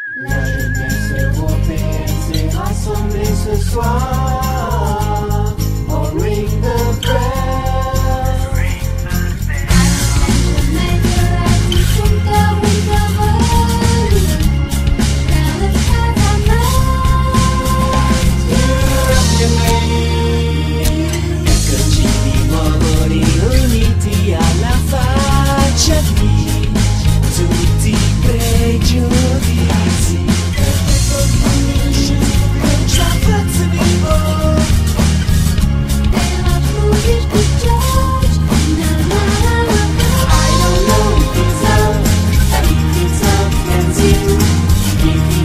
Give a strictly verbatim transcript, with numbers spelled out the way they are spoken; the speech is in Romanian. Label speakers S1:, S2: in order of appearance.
S1: La jeunesse européenne s'est rassemblée ce soir. Oh, ring the bell. Uniti alla faccia di tutti i pregiudizi. I don't know if it's love, but if it's love, then you give